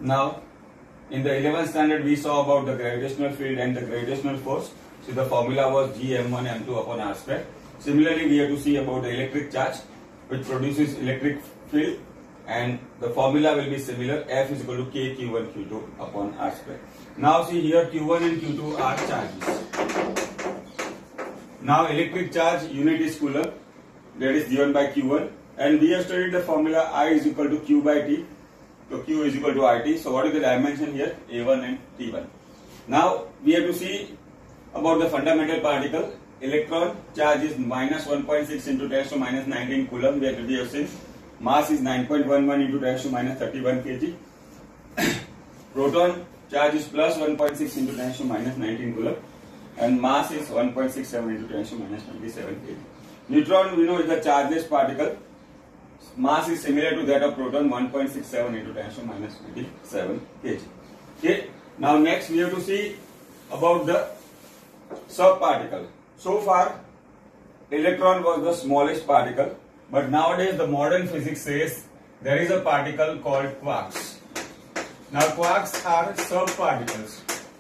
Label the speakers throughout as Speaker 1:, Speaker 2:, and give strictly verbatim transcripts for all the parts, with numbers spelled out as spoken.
Speaker 1: Now, in the eleventh standard, we saw about the gravitational field and the gravitational force. So the formula was G m one m two upon r square. Similarly, we have to see about the electric charge, which produces electric field, and the formula will be similar. F is equal to K Q one Q two upon r square. Now see here, Q one and Q two are charges. Now electric charge unit is coulomb, that is given by Q one, and we have studied the formula I is equal to Q by T. So Q is equal to R T. So what is the dimension here? A one and T one. Now we have to see about the fundamental particle. Electron charge is minus one point six into ten to minus nineteen coulomb. We have, we have seen mass is nine point one one into ten to minus thirty-one kg. Proton charge is plus one point six into ten to minus nineteen coulomb, and mass is one point six seven into ten to minus twenty-seven kg. Neutron, we know, is the chargeless particle. Mass is similar to that of proton, one point six seven into ten to minus twenty-seven kg. Okay. Now next we have to see about the subparticle. So far, electron was the smallest particle, but nowadays the modern physics says there is a particle called quarks. Now quarks are subparticles.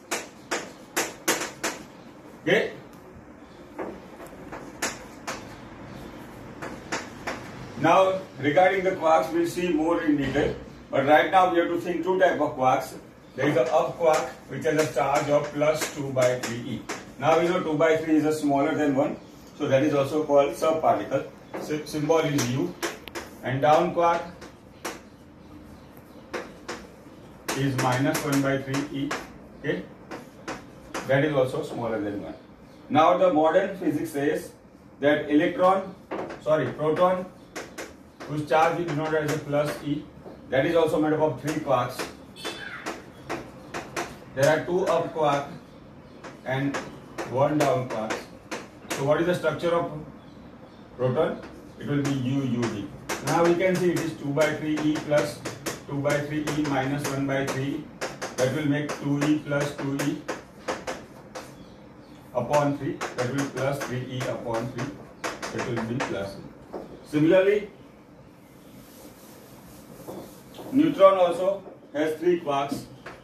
Speaker 1: Okay. Now regarding the quarks, we'll see more in detail, but right now we have to think two types of quarks. There is a up quark which has a charge of plus two by three e. Now we know two by three is a smaller than one, so that is also called subparticle. Symbol is U. And down quark is minus one by three e. Okay, that is also smaller than one. Now the modern physics says that electron, sorry, proton, whose charge is denoted as a plus e, that is also made up of three quarks. There are two up quarks and one down quark. So what is the structure of proton? It will be U U D. Now we can see it is two by three e plus two by three e minus one by three. That will make two e plus two e upon three. That will be plus three e upon three. That will be plus e. Similarly, neutron also has three quarks.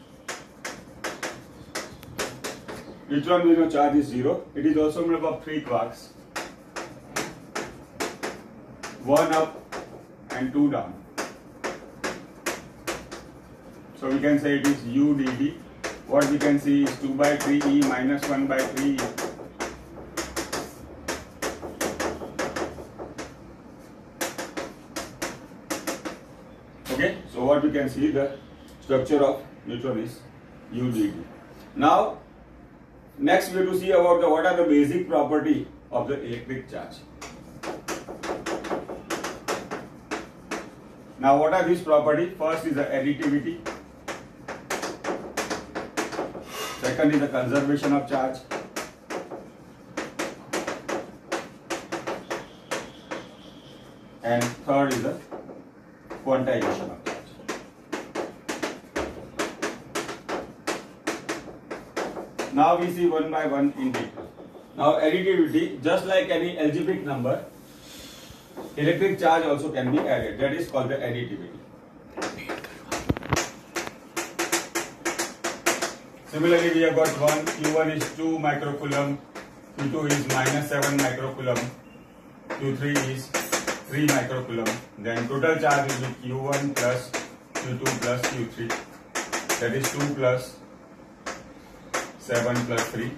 Speaker 1: Neutron, we know, charge is zero. It is also made up of three quarks. One up and two down. So we can say it is U D D. What we can see is two by three e minus one by three e. Okay, so what we can see, the structure of neutron is U D D. Now, next we have to see about the what are the basic property of the electric charge. Now what are these properties? First is the additivity. Second is the conservation of charge. And third is the quantization of charge. Now we see one by one in detail. Now additivity, just like any algebraic number, electric charge also can be added. That is called the additivity. Similarly, we have got one, Q one is two microcoulomb, Q two is minus seven microcoulomb, Q three is three microcoulomb. Then total charge will be Q one plus Q two plus Q three. That is two plus seven plus three.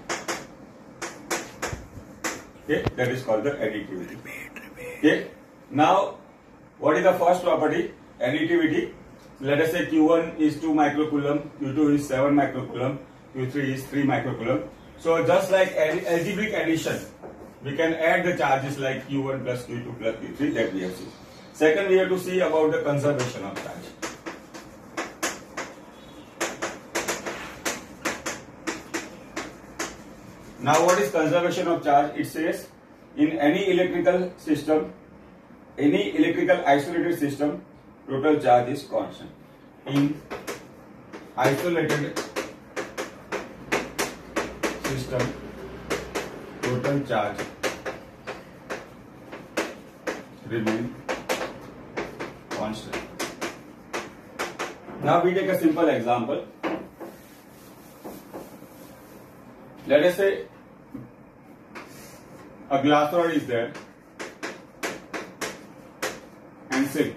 Speaker 1: Okay, that is called the additivity. Okay, now what is the first property? Additivity. Let us say Q one is two microcoulomb, Q two is seven microcoulomb, Q three is three microcoulomb. So just like algebraic addition, we can add the charges like Q one plus Q two plus Q three that we have seen. Second, we have to see about the conservation of charge. Now what is conservation of charge? It says in any electrical system, any electrical isolated system, total charge is constant. In isolated system, total charge remain constant. Now we take a simple example. Let us say a glass rod is there and silk.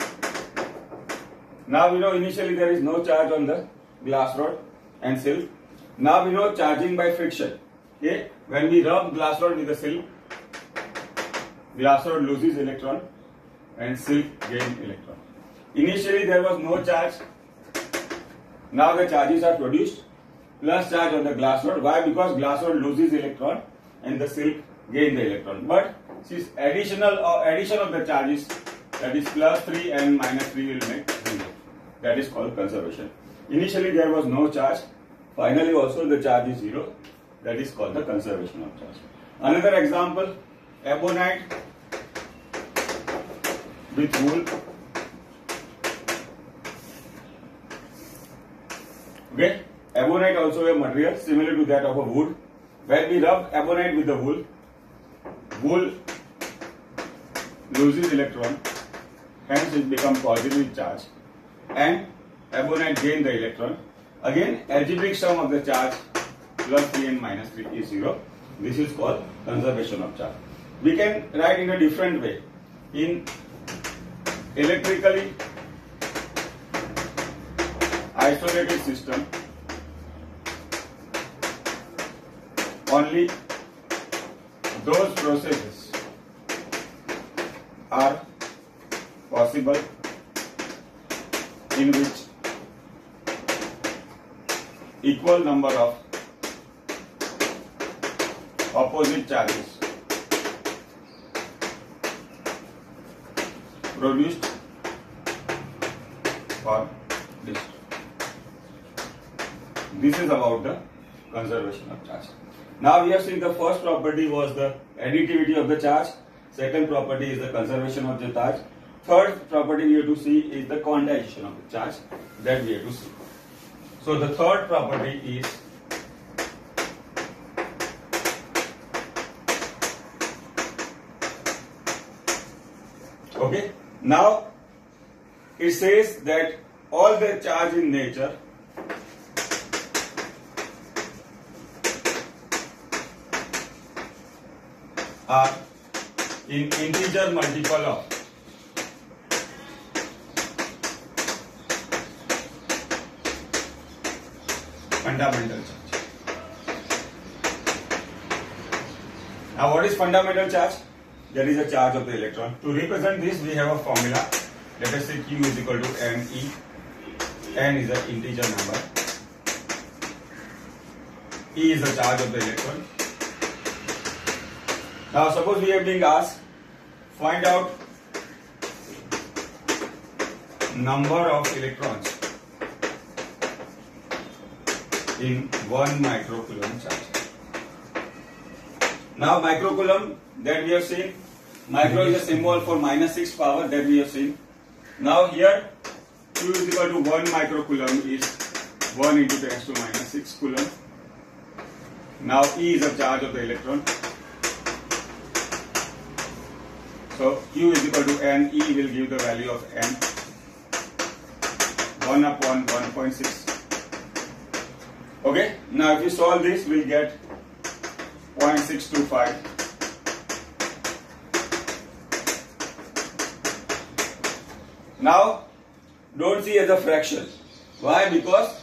Speaker 1: Now we know initially there is no charge on the glass rod and silk. Now we know charging by friction. Okay, when we rub glass rod with the silk, glass rod loses electron and silk gain electron. Initially there was no charge. Now the charges are produced plus charge on the glass rod. Why? Because glass rod loses electron and the silk gain the electron. But since additional or addition of the charges, that is plus three and minus three will make zero. That is called conservation. Initially there was no charge. Finally also the charge is zero. That is called the conservation of charge. Another example, ebonite with wool. Okay, ebonite also a material similar to that of a wood. When we rub ebonite with the wool, wool loses electron, hence it becomes positive charge, and ebonite gain the electron. Again, algebraic sum of the charge plus three and minus three is zero. This is called conservation of charge. We can write in a different way. In electrically isolated system, only those processes are possible in which equal number of opposite charges produced or destroyed. This is about the conservation of charge. Now we have seen the first property was the additivity of the charge. Second property is the conservation of the charge. Third property we have to see is the quantization of the charge that we have to see. So the third property is okay. Now it says that all the charge in nature are in integer multiple of fundamental charge. Now what is fundamental charge? That is the charge of the electron. To represent this we have a formula. Let us say Q is equal to M E. N is an integer number. E is the charge of the electron. Now suppose we are being asked, find out number of electrons in one microcoulomb charge. Now microcoulomb that we have seen, micro is a symbol for minus six power that we have seen. Now here Q is equal to one microcoulomb is one into ten to minus six coulomb. Now E is the charge of the electron. So Q is equal to N, E will give the value of N, one upon one point six. Okay, now if you solve this, we'll get zero point six two five. Now, don't see as a fraction. Why? Because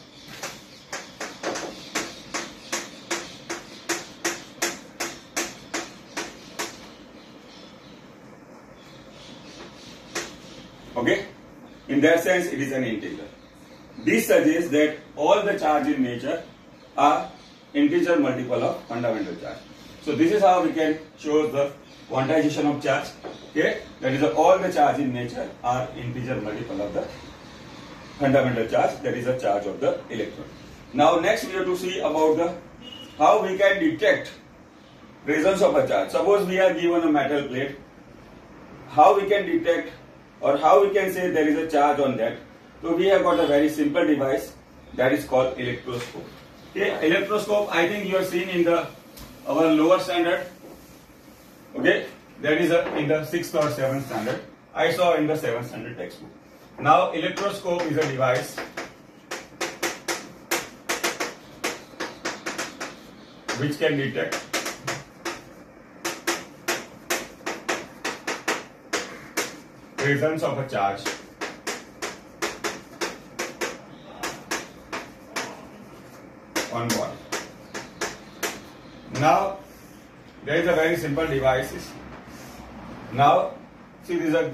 Speaker 1: okay, in that sense it is an integer. This suggests that all the charge in nature are integer multiple of fundamental charge. So this is how we can show the quantization of charge. Okay, that is all the charge in nature are integer multiple of the fundamental charge, that is the charge of the electron. Now next we have to see about the how we can detect presence of a charge. Suppose we are given a metal plate, how we can detect or how we can say there is a charge on that. So we have got a very simple device that is called electroscope. Okay, electroscope I think you have seen in the our lower standard. Okay, that is a, in the sixth or seventh standard. I saw in the seventh standard textbook. Now electroscope is a device which can detect presence of a charge on body. Now there is a very simple device. Now see, this is a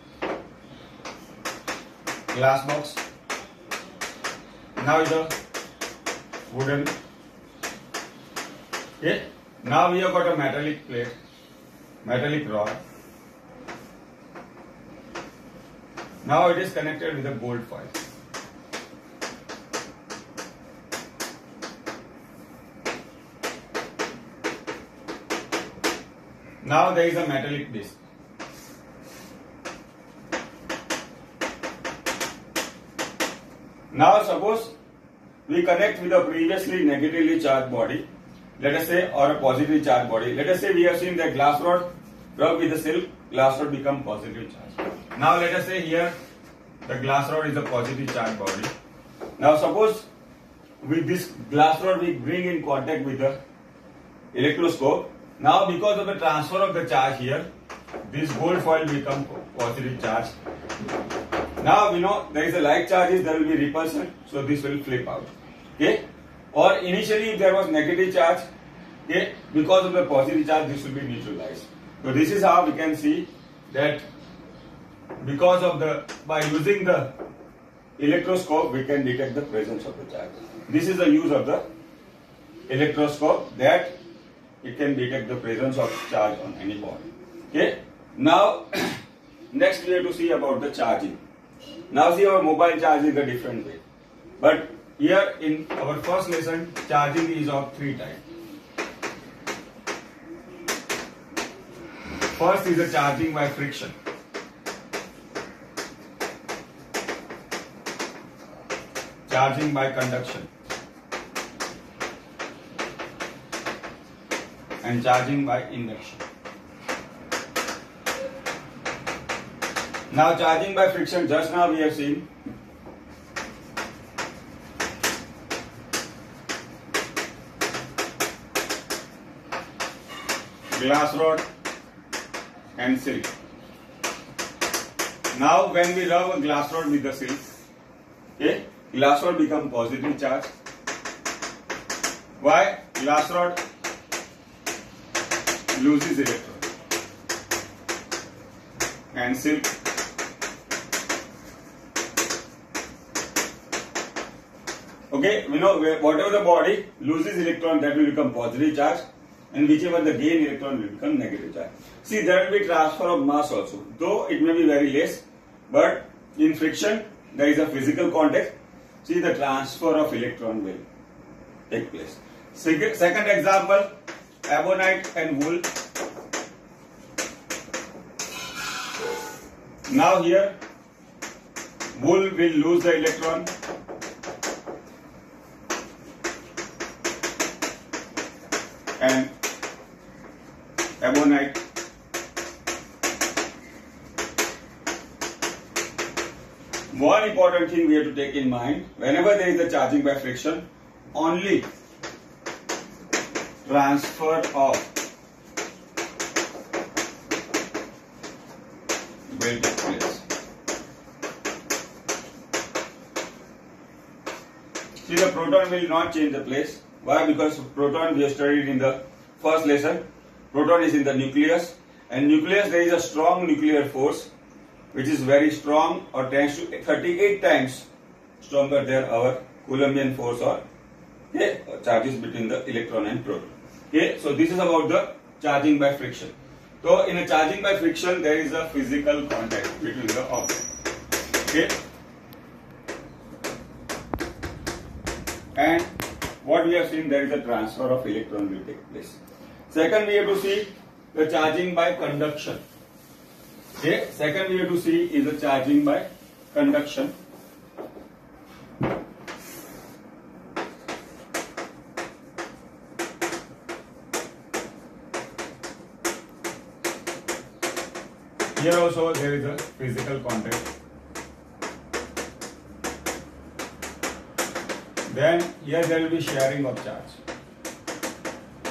Speaker 1: glass box. Now is a wooden. Okay. Now we have got a metallic plate, metallic rod. Now it is connected with a gold foil. Now there is a metallic disc. Now suppose we connect with a previously negatively charged body, let us say, or a positively charged body. Let us say we have seen that glass rod rub with the silk, glass rod become positive charge. Now let us say here the glass rod is a positive charged body. Now suppose with this glass rod we bring in contact with the electroscope. Now because of the transfer of the charge here, this gold foil become positive charge. Now we know there is a like charges, there will be repulsion, so this will flip out. Okay? Or initially if there was negative charge, okay, because of the positive charge this will be neutralized. So this is how we can see that because of the, by using the electroscope we can detect the presence of the charge. This is the use of the electroscope, that it can detect the presence of charge on any body. Okay? Now next we have to see about the charging. Now see, our mobile charge is a different way. But here in our first lesson, charging is of three types. First is the charging by friction. Charging by conduction. And charging by induction. Now charging by friction, just now we have seen glass rod and silk. Now when we rub a glass rod with the silk, okay, glass rod become positive charge. Why? Glass rod loses electron and silk okay, we know whatever the body loses electron, that will become positive charge, and whichever the gain electron will become negative charge. See, there will be transfer of mass also, though it may be very less, but in friction there is a physical contact. See, the transfer of electron will take place. Second, second example, ebonite and wool. Now here wool will lose the electron and ebonite one important thing we have to take in mind, whenever there is a charging by friction, only transfer of will take place. See, the proton will not change the place. Why? Because proton we have studied in the first lesson. Proton is in the nucleus, and nucleus there is a strong nuclear force which is very strong, or tends to thirty-eight times stronger than our Coulombian force, or okay, charges between the electron and proton. Okay, so this is about the charging by friction. So in a charging by friction there is a physical contact between the object. Okay, and what we have seen, there is a transfer of electron will take place. Second, we have to see the charging by conduction. Okay, second we have to see is the charging by conduction. Here also there is a physical contact. Then here there will be sharing of charge.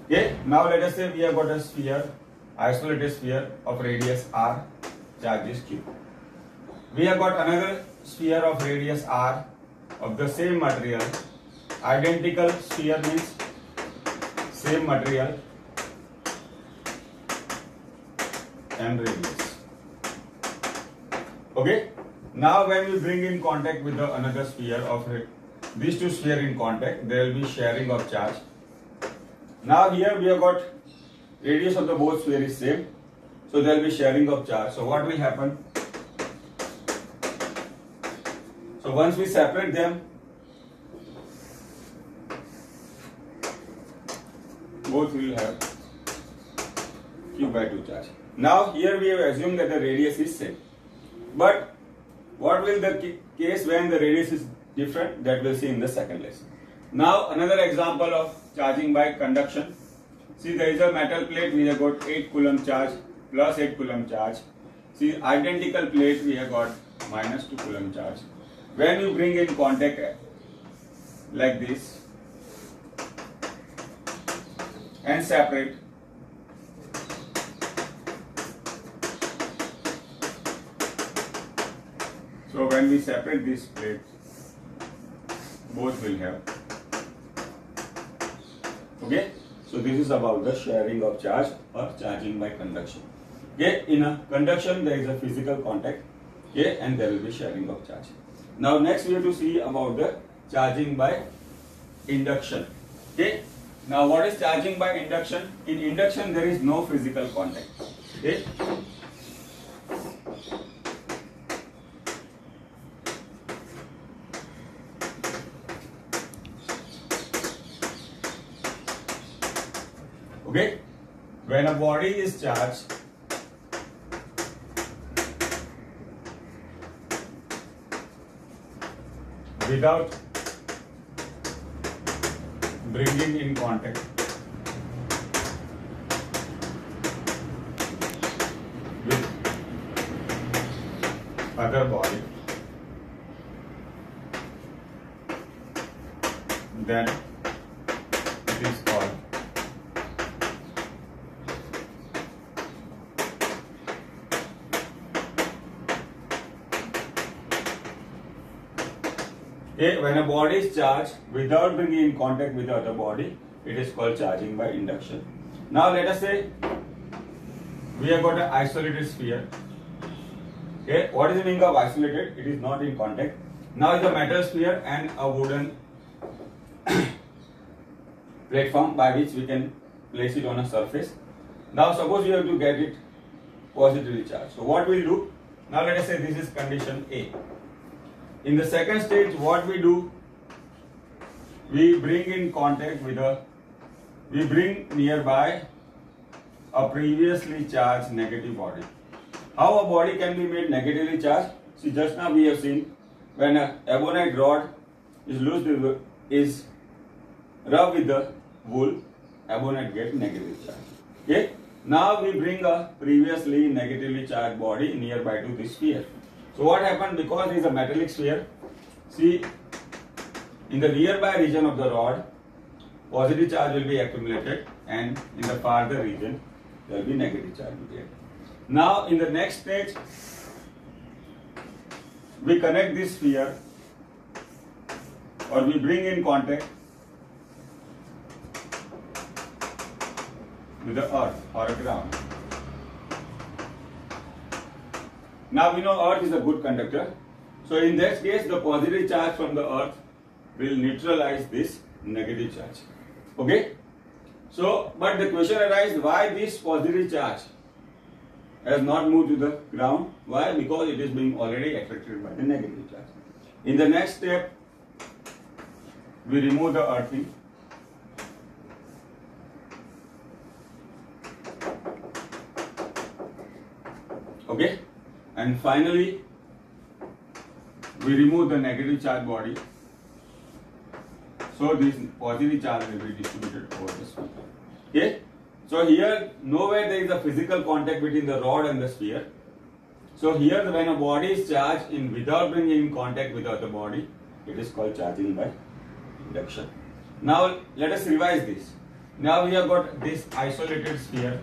Speaker 1: Okay, now let us say we have got a sphere, isolated sphere of radius r, charge is q. We have got another sphere of radius r of the same material. Identical sphere means same material and radius. Okay. Now when we bring in contact with the another sphere of these two spheres in contact, there will be sharing of charge. Now here we have got radius of the both sphere is same, so there will be sharing of charge. So what will happen? So once we separate them, both will have q by two charge. Now here we have assumed that the radius is same, but what will the case when the radius is different? That we'll see in the second lesson. Now another example of charging by conduction. See, there is a metal plate, we have got eight coulomb charge plus eight coulomb charge. See, identical plate we have got minus two coulomb charge. When you bring in contact like this and separate, so when we separate this plate, both will have. Okay, so this is about the sharing of charge or charging by conduction. Okay, in a conduction there is a physical contact, okay, and there will be sharing of charge. Now next we have to see about the charging by induction. Okay, now what is charging by induction? In induction there is no physical contact. Okay. Okay, when a body is charged, without bringing in contact with other body, then it is called Okay, when a body is charged without bringing in contact with the other body, it is called charging by induction. Now let us say we have got an isolated sphere. Okay, what is the meaning of isolated? It is not in contact. Now it's a metal sphere and a wooden platform by which we can place it on a surface. Now suppose you have to get it positively charged. So what we'll do? Now let us say this is condition A. In the second stage, what we do, we bring in contact with a, we bring nearby a previously charged negative body. How a body can be made negatively charged? See, just now we have seen when a ebonite rod is loose, is rubbed with the wool, ebonite gets negatively charged. Okay. Now we bring a previously negatively charged body nearby to this sphere. So what happened, because it is a metallic sphere, see, in the nearby region of the rod, positive charge will be accumulated, and in the farther region, there will be negative charge. Now in the next stage, we connect this sphere or we bring in contact with the earth or a ground. Now we know earth is a good conductor. So in that case, the positive charge from the earth will neutralize this negative charge. Okay? So, but the question arises, why this positive charge has not moved to the ground? Why? Because it is being already attracted by the negative charge. In the next step, we remove the earthing. Okay? And finally, we remove the negative charge body. So this positive charge will be distributed over the sphere. Okay? So here, nowhere there is a physical contact between the rod and the sphere. So here, when a body is charged in without bringing in contact with the other body, it is called charging by induction. Now let us revise this. Now we have got this isolated sphere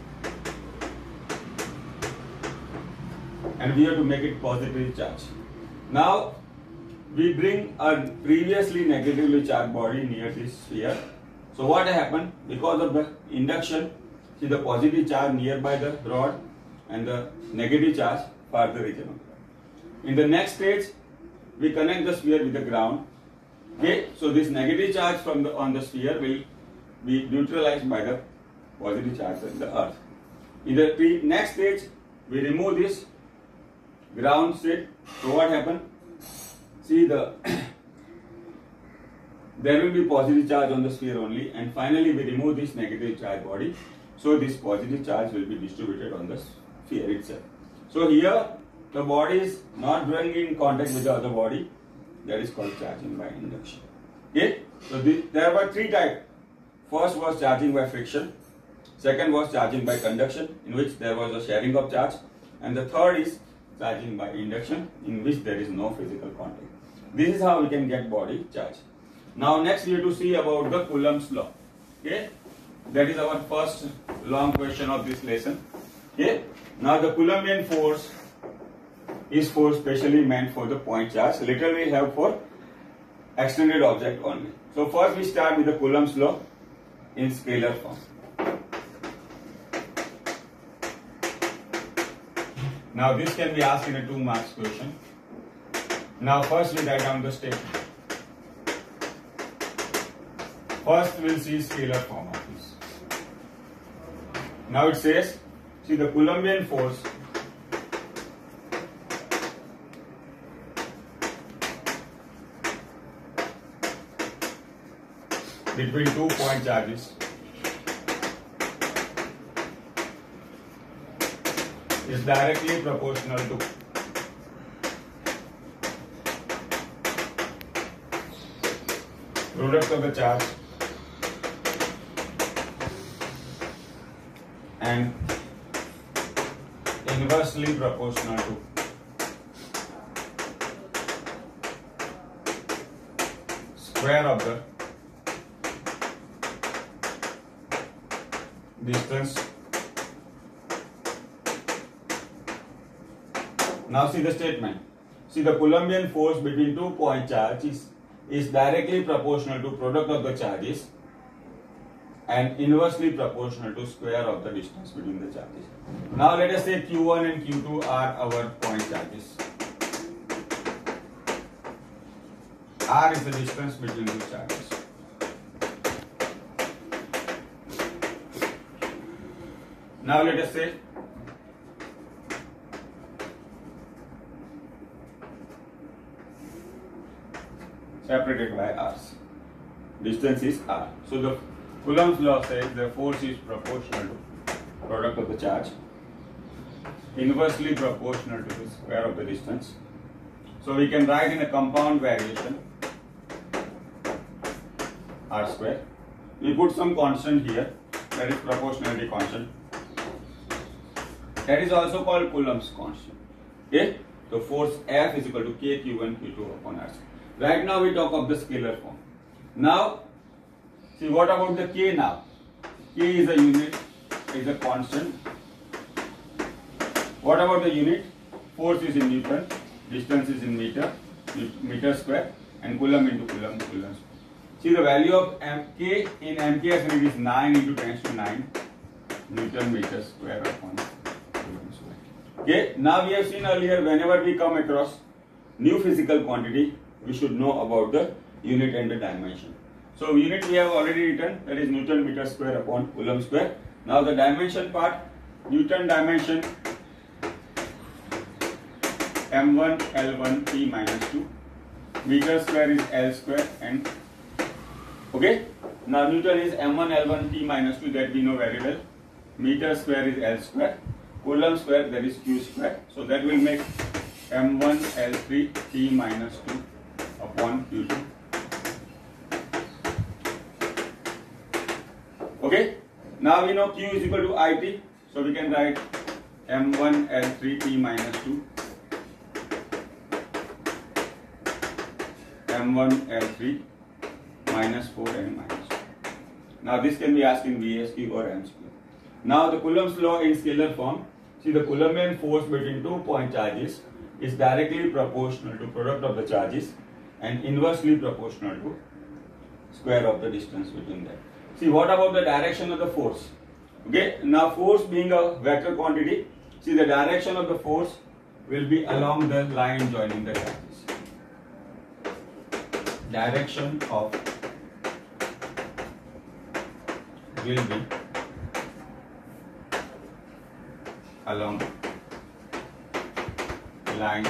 Speaker 1: and we have to make it positively charged. Now we bring a previously negatively charged body near this sphere. So what happened? Because of the induction, see the positive charge nearby the rod and the negative charge far the region of the rod. In the next stage, we connect the sphere with the ground. Okay, so this negative charge from the on the sphere will be neutralized by the positive charge in the earth. In the pre next stage, we remove this ground state. So what happened? See the there will be positive charge on the sphere only, and finally we remove this negative charge body. So this positive charge will be distributed on the sphere itself. So here the body is not drawing in contact with the other body. That is called charging by induction. Okay. So this, there were three types. First was charging by friction. Second was charging by conduction, in which there was a sharing of charge, and the third is charging by induction, in which there is no physical contact. This is how we can get body charge. Now next we have to see about the Coulomb's law. Okay, that is our first long question of this lesson. Okay, now the Coulombian force is force specially meant for the point charge. Later we have for extended object only. So first we start with the Coulomb's law in scalar form. Now this can be asked in a two marks question. Now first we write down the statement. First we will see scalar form of this. Now it says, see the Coulombian force between two point charges is directly proportional to product of the charge and inversely proportional to square of the distance. Now see the statement. See the Coulombian force between two point charges is directly proportional to product of the charges and inversely proportional to square of the distance between the charges. Now let us say Q one and Q two are our point charges. R is the distance between two charges. Now let us say separated by r's. Distance is r. So the Coulomb's law says the force is proportional to product of the charge, inversely proportional to the square of the distance. So we can write in a compound variation r square. We put some constant here, that is proportionality constant. That is also called Coulomb's constant. Okay? So force F is equal to K Q one Q two upon R square. Right now we talk of the scalar form. Now, see what about the K now? K is a unit, is a constant. What about the unit? Force is in Newton, distance is in meter, meter square, and Coulomb into Coulomb, Coulomb square. See the value of M K in M K S unit is nine into ten to nine Newton meter square upon Coulomb square. Okay, now we have seen earlier, whenever we come across new physical quantity, we should know about the unit and the dimension. So unit we have already written, that is Newton meter square upon Coulomb square. Now the dimension part, Newton dimension M one L one T minus two, meter square is L square, and okay. Now Newton is M one L one T minus two, that we know very well. Meter square is L square, Coulomb square, that is Q square. So that will make M one L three T minus two upon Q two. Okay. Now we know Q is equal to I T, so we can write M one L three T minus two, M one L three minus four and minus two. Now this can be asked in V S Q or M C Q. Now the Coulomb's law in scalar form. See, the Coulombian force between two point charges is directly proportional to product of the charges and inversely proportional to square of the distance between them. See, what about the direction of the force? Okay, now force being a vector quantity, see the direction of the force will be along the line joining the charges. Direction of will be along line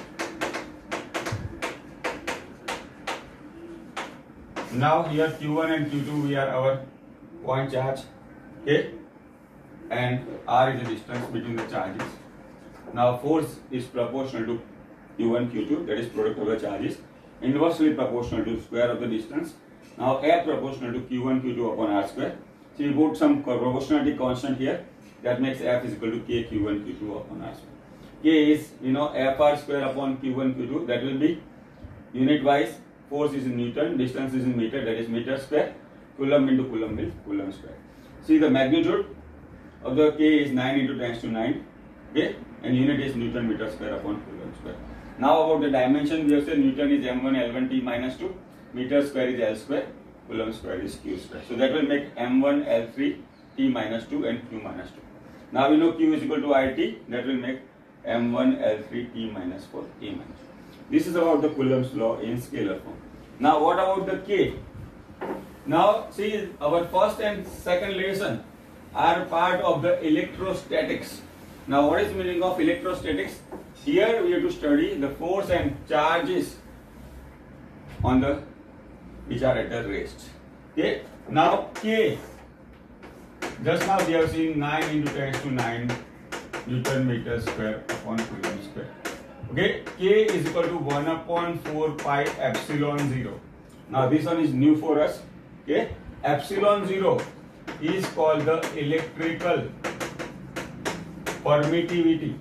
Speaker 1: now here Q one and Q two we are our point charge, okay, and R is the distance between the charges. Now force is proportional to Q one Q two, that is product of the charges, inversely proportional to square of the distance. Now F proportional to Q one Q two upon R square. So we put some proportionality constant here, that makes F is equal to K Q one Q two upon R square. K is, you know, F R square upon Q one Q two, that will be unit wise, force is in Newton, distance is in meter, that is meter square, Coulomb into Coulomb is Coulomb square. See, the magnitude of the K is nine into ten to nine, okay, and unit is Newton meter square upon Coulomb square. Now about the dimension, we have said Newton is M one L one T minus two, meter square is L square, Coulomb square is Q square. So that will make M one L three T minus two and Q minus two. Now we know Q is equal to I T, that will make M one L three T minus four T minus two. This is about the Coulomb's law in scalar form. Now what about the K? Now see, our first and second lesson are part of the electrostatics. Now what is the meaning of electrostatics? Here we have to study the force and charges on the which are at the rest. Okay. Now K, just now we have seen nine into ten to nine Newton meter square upon Coulomb square. Okay, K is equal to one upon four pi epsilon zero. Now this one is new for us. Okay, epsilon zero is called the electrical permittivity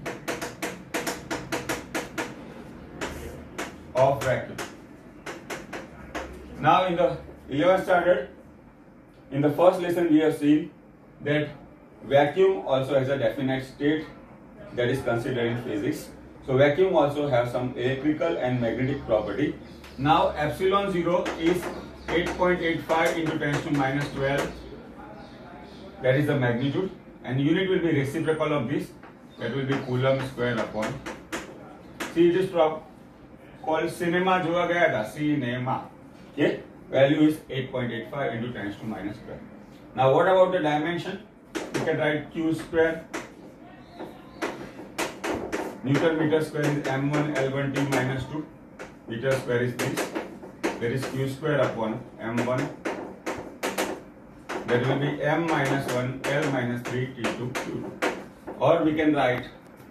Speaker 1: of vacuum. Now in the eleventh standard, in the first lesson we have seen that vacuum also has a definite state that is considered in physics. So vacuum also has some electrical and magnetic property. Now epsilon zero is eight point eight five into ten to minus twelve. That is the magnitude, and unit will be reciprocal of this. That will be Coulomb square upon. See, it is called cinema जोड़ा गया था, cinema. Okay, value is eight point eight five into ten to minus twelve. Now what about the dimension? We can write Q square. Newton meter square is M one L one T minus two. Meter square is this. There is Q square upon M one. That will be M minus one L minus three T two Q two. Or we can write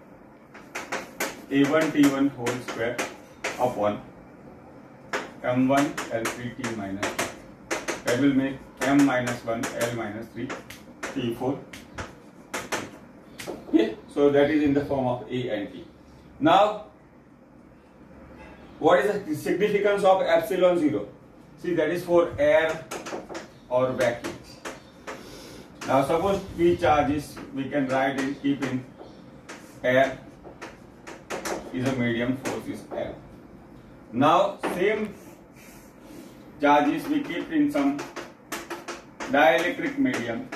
Speaker 1: A one T one whole square upon M one L three T minus two. That will make M minus one L minus three T four. Okay, so that is in the form of A and T. Now, what is the significance of epsilon zero? See, that is for air or vacuum. Now, suppose P charges we can write in, keep in air is a medium, force is L. Now, same charges we keep in some dielectric medium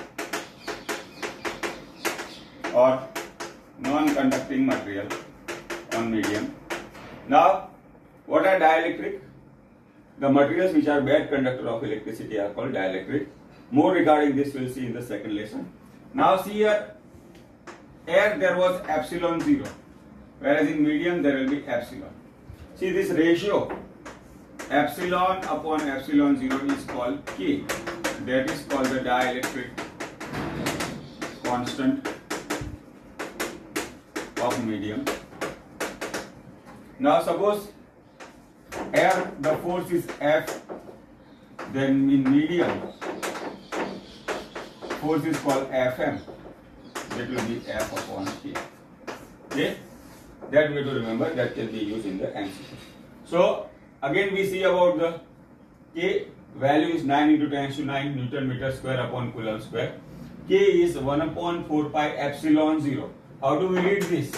Speaker 1: or non-conducting material on medium. Now, what are dielectric? The materials which are bad conductor of electricity are called dielectric. More regarding this we will see in the second lesson. Now see here, air there was epsilon zero, whereas in medium there will be epsilon. See this ratio, epsilon upon epsilon zero is called K. That is called the dielectric constant of medium. Now suppose air the force is F, then in medium force is called F M. That will be F upon K. Okay, that we have to remember, that can be used in the M C Q. So again we see about the K value is nine into ten to nine Newton meter square upon Coulomb square. K is one upon four pi epsilon zero. How do we read this?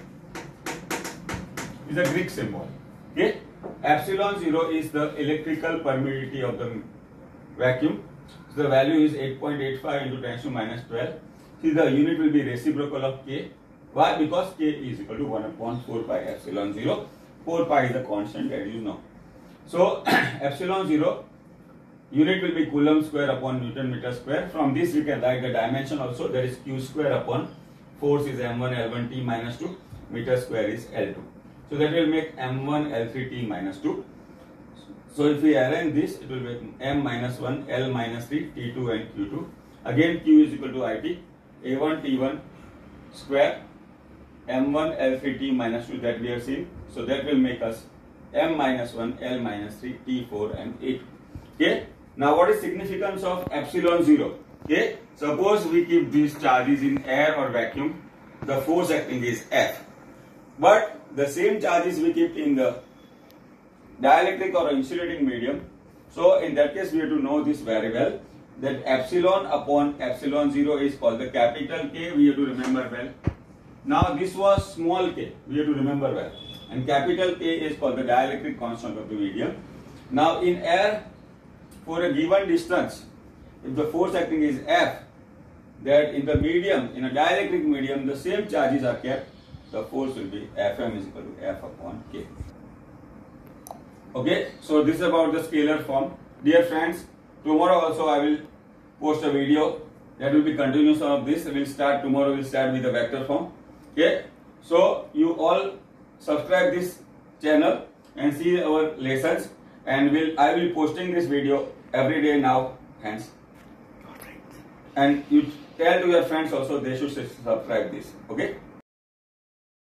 Speaker 1: It's a Greek symbol. Okay? Epsilon zero is the electrical permittivity of the vacuum. So the value is eight point eight five into ten to minus twelve. See, the unit will be reciprocal of K. Why? Because K is equal to one upon four pi epsilon zero. four pi is the constant that you know. So epsilon zero unit will be Coulomb square upon Newton meter square. From this we can write the dimension also, that is Q square upon force is m one L one T minus two, meter square is L two. So that will make m one L three T minus two. So if we arrange this, it will make m minus one L minus three T two and Q two. Again Q is equal to I T, A one T one square m one L three T minus two that we have seen. So that will make us m minus one L minus three T four and A two. Okay. Now what is significance of epsilon zero? Okay. Suppose we keep these charges in air or vacuum, the force acting is F. But the same charges we keep in the dielectric or insulating medium. So in that case we have to know this very well, that epsilon upon epsilon zero is called the capital K. We have to remember well. Now this was small k, we have to remember well, and capital K is called the dielectric constant of the medium. Now in air, for a given distance, if the force acting is F, that in the medium, in a dielectric medium, the same charges are kept, the force will be Fm is equal to F upon K. Okay, so this is about the scalar form. Dear friends, tomorrow also I will post a video that will be continuous of this. We will start tomorrow, we will start with the vector form. Okay, so you all subscribe this channel and see our lessons, and will I will posting this video every day now, hence. And you tell to your friends also, they should subscribe this. Okay.